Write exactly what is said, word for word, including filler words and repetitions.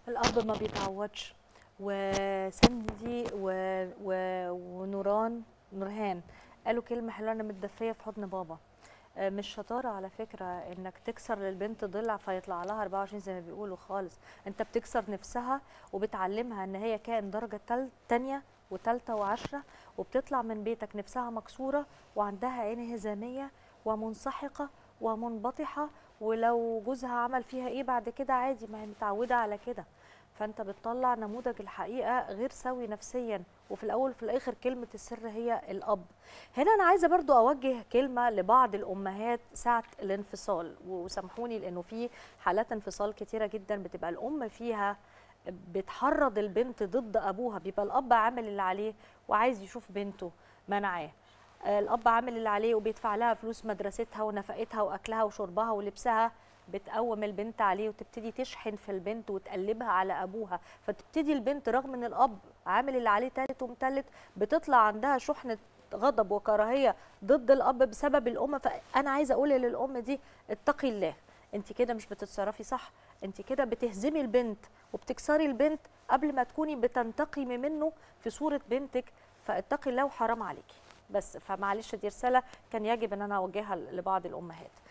الأب ما بيتعوضش. وسندي و... و... ونوران نورهان قالوا كلمة حلوة: أنا متدفية في حضن بابا. آه، مش شطارة على فكرة إنك تكسر للبنت ضلع فيطلع لها أربعة وعشرين زي ما بيقولوا خالص. أنت بتكسر نفسها وبتعلمها إن هي كائن درجة تل... تانية وتالتة وعشرة، وبتطلع من بيتك نفسها مكسورة وعندها انهزامية ومنسحقة ومنبطحة، ولو جوزها عمل فيها إيه بعد كده عادي، ما هي متعودة على كده. فانت بتطلع نموذج الحقيقه غير سوي نفسيا، وفي الاول وفي الاخر كلمه السر هي الاب. هنا انا عايزه برضو اوجه كلمه لبعض الامهات ساعه الانفصال، وسامحوني لانه في حالات انفصال كتيره جدا بتبقى الام فيها بتحرض البنت ضد ابوها، بيبقى الاب عامل اللي عليه وعايز يشوف بنته منعاه. الاب عامل اللي عليه وبيدفع لها فلوس مدرستها ونفقتها واكلها وشربها ولبسها، بتقوم البنت عليه وتبتدي تشحن في البنت وتقلبها على ابوها، فتبتدي البنت رغم ان الاب عامل اللي عليه تالت ومتلت بتطلع عندها شحنه غضب وكراهيه ضد الاب بسبب الام. فانا عايزه اقول للام دي: اتقي الله، انت كده مش بتتصرفي صح، انت كده بتهزمي البنت وبتكسري البنت قبل ما تكوني بتنتقمي منه في صوره بنتك. فاتقي الله وحرام عليكي. بس فمعلش دي رساله كان يجب ان انا اوجهها لبعض الامهات.